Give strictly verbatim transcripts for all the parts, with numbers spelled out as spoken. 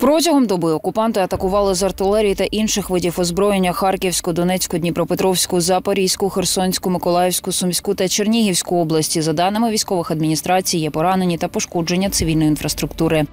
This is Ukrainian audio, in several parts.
Протягом доби окупанти атакували з артилерії та інших видів озброєння Харківську, Донецьку, Дніпропетровську, Запорізьку, Херсонську, Миколаївську, Сумську та Чернігівську області. За даними військових адміністрацій, є поранені та пошкодження цивільної інфраструктури.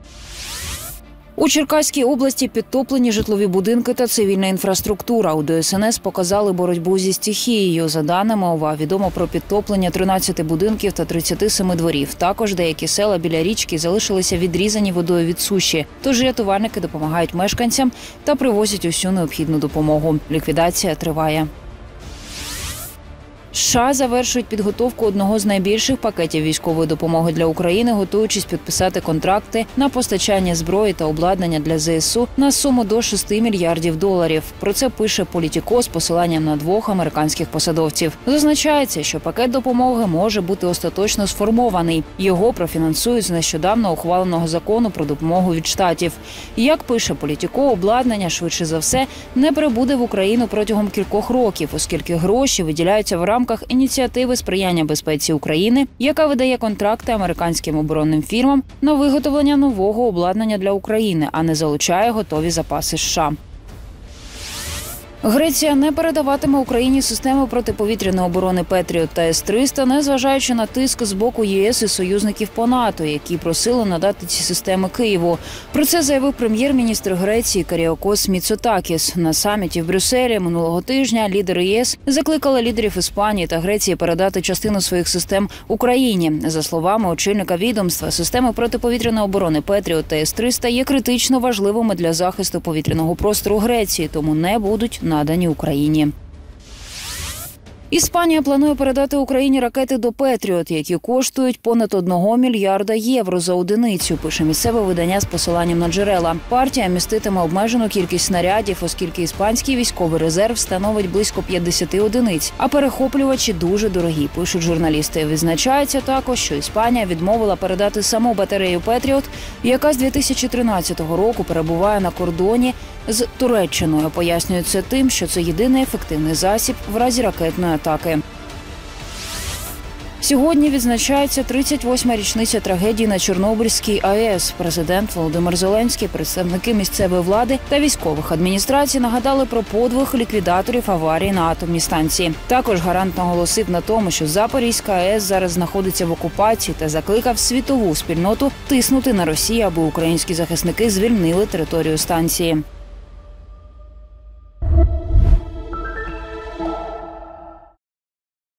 У Черкаській області підтоплені житлові будинки та цивільна інфраструктура. У Де Ес Ен Ес показали боротьбу зі стихією. За даними О В А, відомо про підтоплення тринадцяти будинків та тридцяти семи дворів. Також деякі села біля річки залишилися відрізані водою від суші. Тож рятувальники допомагають мешканцям та привозять усю необхідну допомогу. Ліквідація триває. США завершують підготовку одного з найбільших пакетів військової допомоги для України, готуючись підписати контракти на постачання зброї та обладнання для Зе Ес У на суму до шести мільярдів доларів. Про це пише Політіко з посиланням на двох американських посадовців. Зазначається, що пакет допомоги може бути остаточно сформований. Його профінансують з нещодавно ухваленого закону про допомогу від штатів. Як пише Політіко, обладнання, швидше за все, не прибуде в Україну протягом кількох років, оскільки гроші виділяються в рамках ініціативи сприяння безпеці України, яка видає контракти американським оборонним фірмам на виготовлення нового обладнання для України, а не залучає готові запаси США. Греція не передаватиме Україні системи протиповітряної оборони Петріот та С триста, незважаючи на тиск з боку Є С і союзників по НАТО, які просили надати ці системи Києву. Про це заявив прем'єр-міністр Греції Каріакос Міцотакіс. На саміті в Брюсселі минулого тижня лідери Є С закликали лідерів Іспанії та Греції передати частину своїх систем Україні. За словами очільника відомства, системи протиповітряної оборони Петріот та С триста є критично важливими для захисту повітряного простору Греції, тому не будуть надані Україні. Іспанія планує передати Україні ракети до «Петріот», які коштують понад одного мільярда євро за одиницю, пише місцеве видання з посиланням на джерела. Партія міститиме обмежену кількість снарядів, оскільки іспанський військовий резерв становить близько п'ятдесят одиниць, а перехоплювачі дуже дорогі, пишуть журналісти. Відзначається також, що Іспанія відмовила передати саму батарею «Петріот», яка з дві тисячі тринадцятого року перебуває на кордоні з Туреччиною. Пояснюється тим, що це єдиний ефективний засіб в разі ракетної атаки. Сьогодні відзначається тридцять восьма річниця трагедії на Чорнобильській А Е С. Президент Володимир Зеленський, представники місцевої влади та військових адміністрацій нагадали про подвиг ліквідаторів аварії на атомній станції. Також гарант наголосив на тому, що Запорізька А Е С зараз знаходиться в окупації та закликав світову спільноту тиснути на Росію, аби українські захисники звільнили територію станції.